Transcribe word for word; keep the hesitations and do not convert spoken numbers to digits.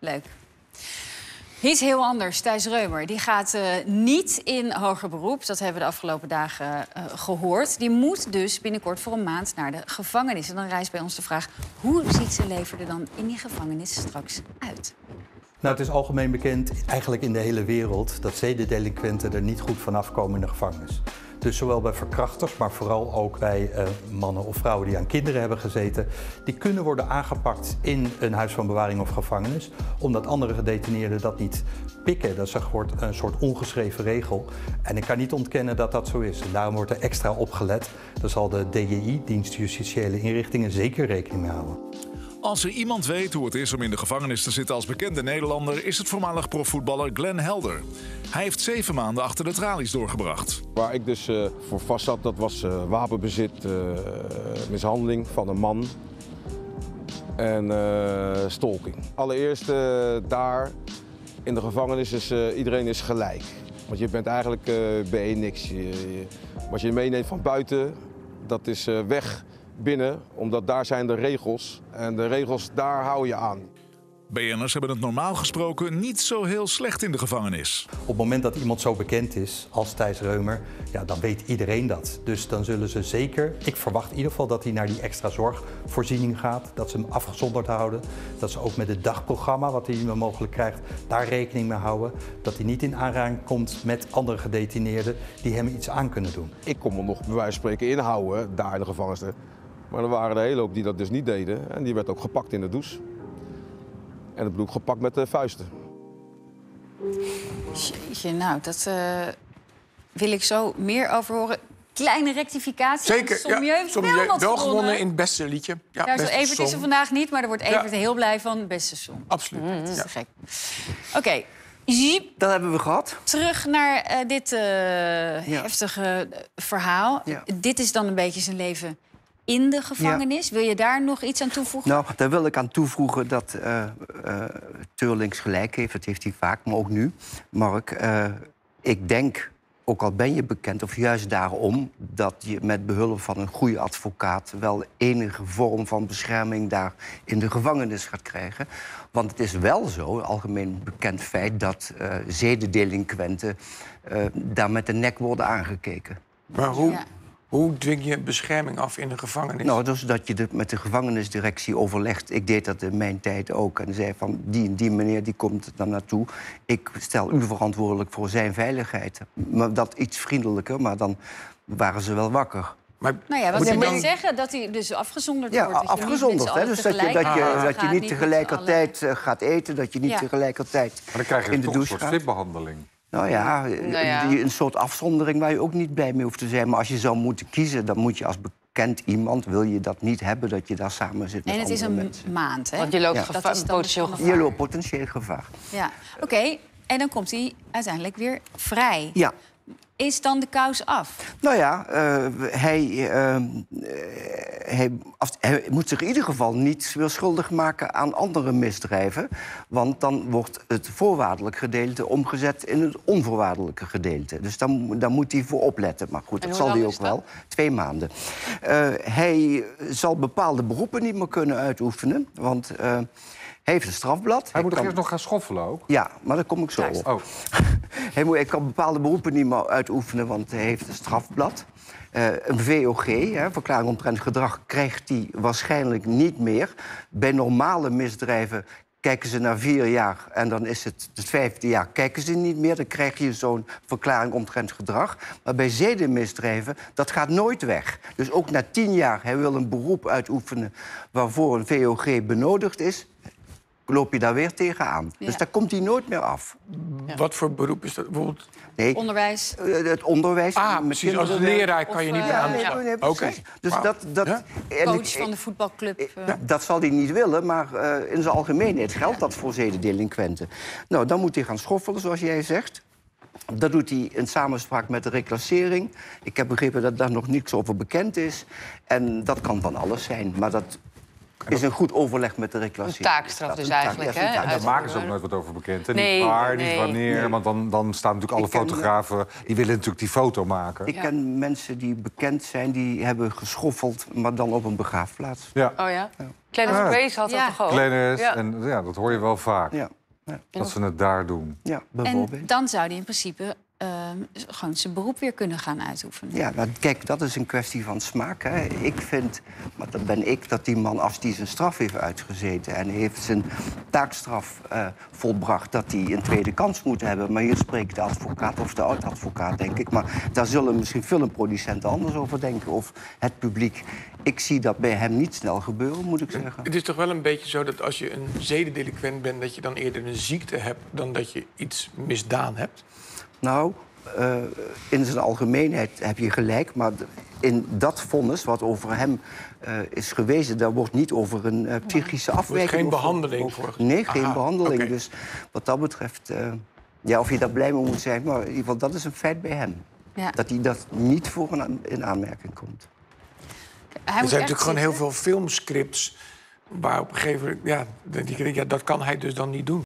Leuk. Iets heel anders. Thijs Reumer die gaat uh, niet in hoger beroep. Dat hebben we de afgelopen dagen uh, gehoord. Die moet dus binnenkort voor een maand naar de gevangenis. En dan rijst bij ons de vraag... hoe ziet zijn leven er dan in die gevangenis straks uit? Nou, het is algemeen bekend, eigenlijk in de hele wereld... dat zedendelinquenten er niet goed vanaf komen in de gevangenis. Dus zowel bij verkrachters, maar vooral ook bij uh, mannen of vrouwen die aan kinderen hebben gezeten... die kunnen worden aangepakt in een huis van bewaring of gevangenis... omdat andere gedetineerden dat niet pikken. Dat is een soort ongeschreven regel. En ik kan niet ontkennen dat dat zo is. En daarom wordt er extra op gelet. Daar zal de D J I, Dienst Justitiële Inrichtingen, zeker rekening mee houden. Als er iemand weet hoe het is om in de gevangenis te zitten als bekende Nederlander... is het voormalig profvoetballer Glenn Helder. Hij heeft zeven maanden achter de tralies doorgebracht. Waar ik dus uh, voor vast zat, dat was uh, wapenbezit, uh, mishandeling van een man en uh, stalking. Allereerst uh, daar in de gevangenis is uh, iedereen is gelijk. Want je bent eigenlijk uh, bij één niks. Je, je, wat je meeneemt van buiten, dat is uh, weg binnen, omdat daar zijn de regels. En de regels, daar hou je aan. B N'ers hebben het normaal gesproken niet zo heel slecht in de gevangenis. Op het moment dat iemand zo bekend is als Thijs Reumer, ja, dan weet iedereen dat. Dus dan zullen ze zeker, ik verwacht in ieder geval dat hij naar die extra zorgvoorziening gaat. Dat ze hem afgezonderd houden. Dat ze ook met het dagprogramma wat hij mogelijk krijgt, daar rekening mee houden. Dat hij niet in aanraking komt met andere gedetineerden die hem iets aan kunnen doen. Ik kon me nog bij wijze van spreken inhouden, daar in de gevangenis. Maar er waren er hele hoop die dat dus niet deden. En die werd ook gepakt in de douche. En dat bedoel ik gepakt met de vuisten. Jeetje, nou, dat uh, wil ik zo meer over horen. Kleine rectificatie. Zeker, Sommieu ja. heeft Sommieu wel wat wel gewonnen. gewonnen in het beste liedje. Ja, Daar is beste Evert is er song. vandaag niet, maar daar wordt Evert Ja. heel blij van. Beste song. Absoluut. Mm, dat is Ja. te gek. Oké, okay. Ziep. Dat hebben we gehad. Terug naar uh, dit uh, Ja. heftige uh, verhaal. Ja. Dit is dan een beetje zijn leven in de gevangenis. Ja. Wil je daar nog iets aan toevoegen? Nou, daar wil ik aan toevoegen dat uh, uh, Teurlings gelijk heeft. Dat heeft hij vaak, maar ook nu. Mark, uh, ik denk, ook al ben je bekend, of juist daarom... dat je met behulp van een goede advocaat... wel enige vorm van bescherming daar in de gevangenis gaat krijgen. Want het is wel zo, algemeen bekend feit... dat uh, zedendelinquenten uh, daar met de nek worden aangekeken. Maar hoe, Ja. hoe dwing je bescherming af in de gevangenis? Nou, dus dat je de, met de gevangenisdirectie overlegt. Ik deed dat in mijn tijd ook. En zei van, die en die meneer die komt er naartoe. Ik stel u verantwoordelijk voor zijn veiligheid. Maar dat iets vriendelijker, maar dan waren ze wel wakker. Maar Nou ja, wat moet wil je je dan- zeggen? Dat hij dus afgezonderd Ja, wordt. Dat je niet afgezonderd. met Hè? z'n Dus allen dat je, dat je, tegelijk dat je gaat, niet met z'n tegelijkertijd uh, gaat eten. Dat je niet Ja. tegelijkertijd Maar dan krijg je in de toch een douche soort gaat. stripbehandeling. Nou ja, Nou ja. Die, een soort afzondering waar je ook niet blij mee hoeft te zijn. Maar als je zou moeten kiezen, dan moet je als bekend iemand... wil je dat niet hebben, dat je daar samen zit met En het is andere een mensen. maand, hè? Want je loopt Ja. geva- Dat is dan potentieel dus gevaar. Je loopt potentieel gevaar. Ja, oké. Okay. En dan komt hij uiteindelijk weer vrij. Ja. Is dan de kous af? Nou ja, uh, hij, uh, hij, af, hij moet zich in ieder geval niet weer schuldig maken aan andere misdrijven. Want dan wordt het voorwaardelijk gedeelte omgezet in het onvoorwaardelijke gedeelte. Dus dan, daar moet hij voor opletten. Maar goed, En dat hoe zal hij lang ook is dat? wel. Twee maanden. Uh, hij zal bepaalde beroepen niet meer kunnen uitoefenen. Want uh, hij heeft een strafblad. Hij moet toch kan... eerst nog gaan schoffelen ook? Ja, maar daar kom ik zo Juist. op. Oh. Hij, moet, hij kan bepaalde beroepen niet meer uitoefenen, want hij heeft een strafblad. Uh, een V O G, hè, verklaring omtrent gedrag, krijgt hij waarschijnlijk niet meer. Bij normale misdrijven kijken ze na vier jaar en dan is het het vijfde jaar, kijken ze niet meer. Dan krijg je zo'n verklaring omtrent gedrag. Maar bij zedenmisdrijven, dat gaat nooit weg. Dus ook na tien jaar, hij wil een beroep uitoefenen waarvoor een V O G benodigd is, loop je daar weer tegenaan. Ja. Dus daar komt hij nooit meer af. Wat voor beroep is dat? Bijvoorbeeld... Nee, Onderwijs? uh, het onderwijs. Ah, met precies. Als kinderen. leraar kan je Of, niet uh, meer Ja, aan de nee, slag. nee, Oké. precies. Dus Wauw. dat, dat, Ja? en Coach ik- van de voetbalclub? ik- uh, Dat zal hij niet willen, maar uh, in zijn algemeenheid geldt dat voor zedendelinquenten. Nou, dan moet hij gaan schoffelen, zoals jij zegt. Dat doet hij in samenspraak met de reclassering. Ik heb begrepen dat daar nog niks over bekend is. En dat kan van alles zijn, maar dat is een goed overleg met de Een reclassering. taakstraf dus Een taak- eigenlijk, ja, is een hè? taak. Daar Uit- maken ze ook nooit wat over bekend. Hè? Nee, niet waar, nee, niet wanneer. nee. Want dan, dan staan natuurlijk alle Ik ken- fotografen... die willen natuurlijk die foto maken. Ik ken mensen die bekend zijn, die hebben geschoffeld, maar dan op een begraafplaats. Ja, Oh ja? Clarence Ja. Grace had dat Ja. toch ook? Glennis. Ja. En ja, dat hoor je wel vaak. Ja, ja, Dat ze het daar doen. ja bijvoorbeeld. En dan zou hij in principe uh, gewoon zijn beroep weer kunnen gaan uitoefenen. Ja, nou, kijk, dat is een kwestie van smaak. Hè. Ik vind, maar dat ben ik, dat die man, als die zijn straf heeft uitgezeten... en heeft zijn taakstraf uh, volbracht, dat hij een tweede kans moet hebben. Maar hier spreekt de advocaat, of de oud-advocaat, denk ik. Maar daar zullen misschien filmproducenten anders over denken, of het publiek. Ik zie dat bij hem niet snel gebeuren, moet ik zeggen. Het is toch wel een beetje zo dat als je een zedendelinquent bent... dat je dan eerder een ziekte hebt dan dat je iets misdaan hebt? Nou, uh, in zijn algemeenheid heb je gelijk, maar in dat vonnis wat over hem uh, is gewezen... daar wordt niet over een uh, psychische afwijking... geen of- behandeling of- voor? Nee, geen Aha, behandeling. okay. Dus wat dat betreft, uh, ja, of je daar blij mee moet zijn... maar in ieder geval, dat is een feit bij hem. Ja. Dat hij dat niet voor een, in aanmerking komt. Hij Er moet zijn echt natuurlijk gewoon heel zitten. veel filmscripts... waar op een gegeven moment... Ja, die, ja, dat kan hij dus dan niet doen.